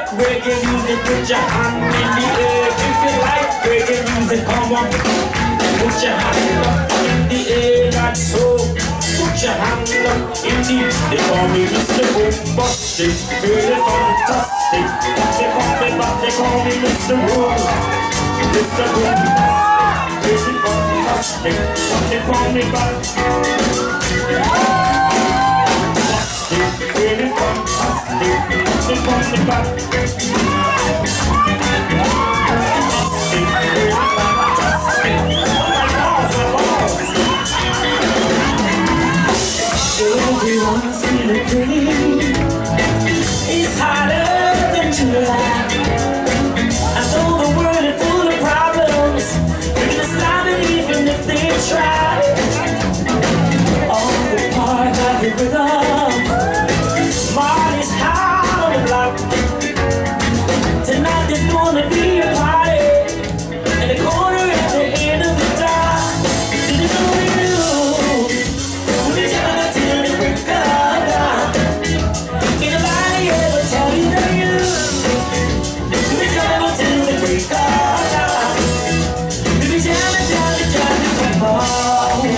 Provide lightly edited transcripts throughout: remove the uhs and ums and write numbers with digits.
like reggae music, put your hand in the air. If you like reggae music, come on. Put your hand up in the air, like so. Put your hand up in the air. They call me Mr. Bombastic, really fantastic. They call me back, they call me Mr. Boom. Mr. Bombastic, really fantastic. They call me back. Really fantastic. They call me back. Everyone's feeling pretty. It's harder than July. I know the world is full of problems. We're gonna stop it even if they try. All the part of the rhythm. Marty's hot on the block. Tonight there's gonna be a party in the corner at the end of the dock. Did you know we do? We're trying till the break of dawn. Ain't nobody ever tell you that you. We're trying till the break of dawn. We're jamming, come on.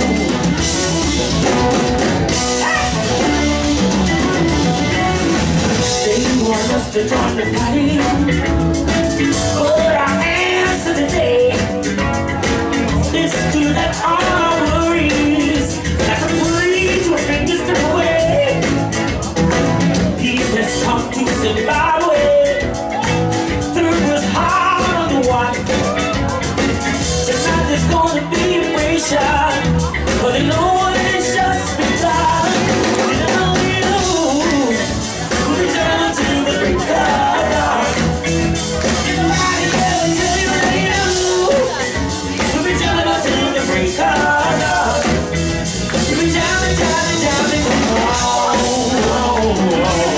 They want us to join the party, but our answer today is to let our worries, like a breeze, your fingers slip away. Peace has come to Zimbabwe. Third was hard on the one. Tonight there's gonna be a nation, but they know what it's just begun. You know we know. We're down to the break of dawn. Nobody ever tell you what they do. We're down to the break of dawn. We're jamming, come on.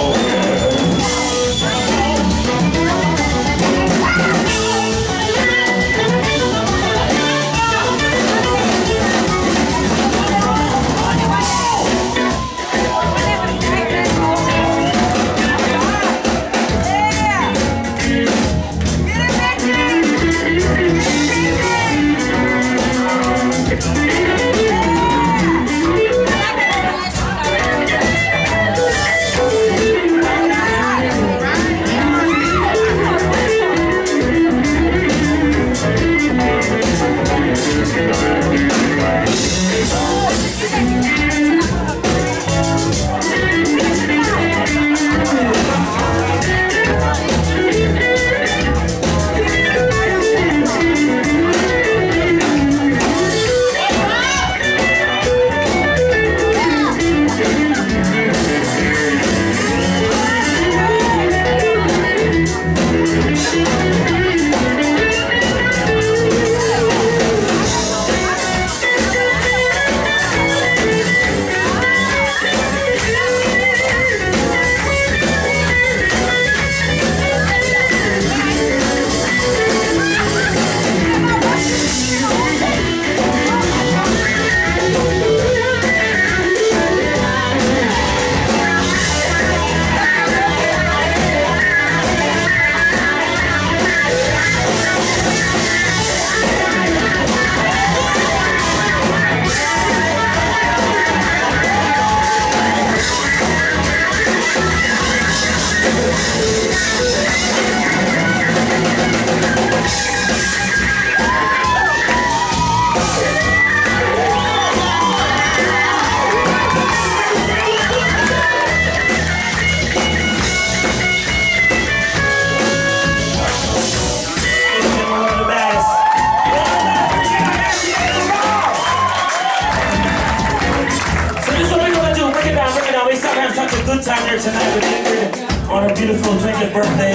Good time here tonight with Ingrid on her beautiful 20th birthday.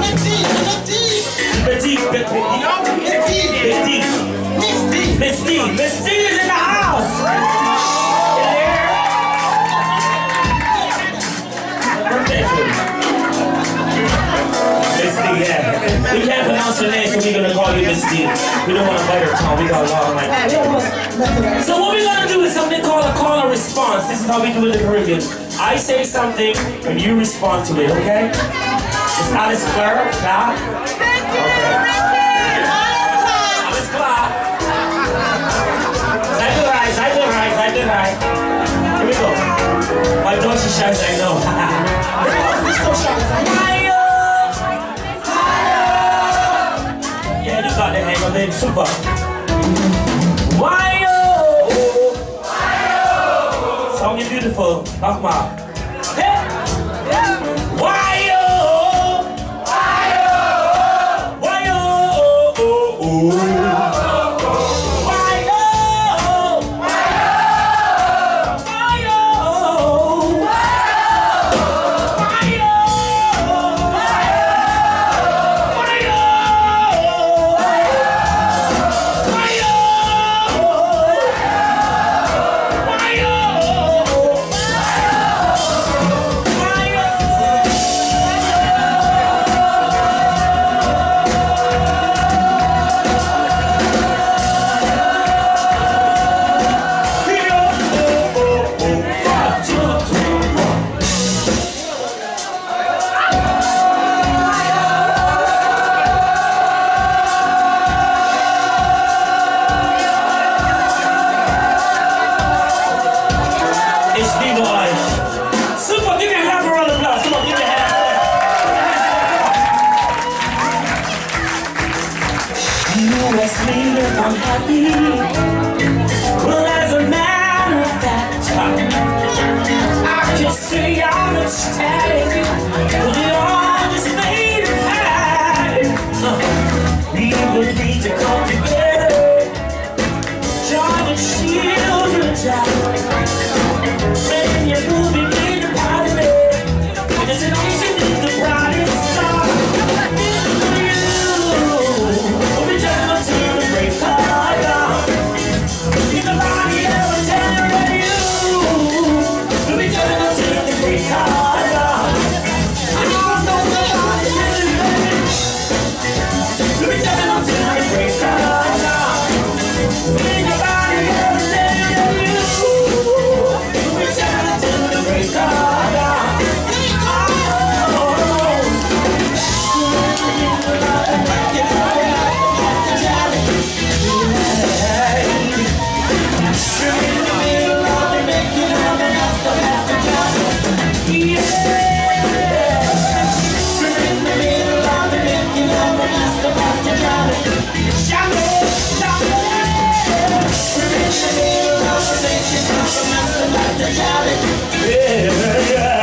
Miss D is in the house. Birthday Miss D, yeah. We can't pronounce her name, so we're gonna call you Miss D. We don't want to bite her tongue. We got a long like. So what we're gonna do is something called a call and response. This is how we do it in the Caribbean. I say something and you respond to it, okay? Is alles klar? Klar? Okay. Alles klar. Seid bereit, seid bereit, seid bereit. Here we go. My Deutsch is scheiße, I know. Nicht so scheiße. Yeah, you got the hang of it. Super. Why Song is beautiful. Nochmal. Hey. Why I'm happy. Well, as a matter of fact, I can see I'm ecstatic. Well, we all just made it happen. We would need to come together, join the children child. When you're moving in the party, the destination is the brightest star.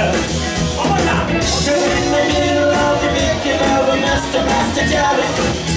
Master,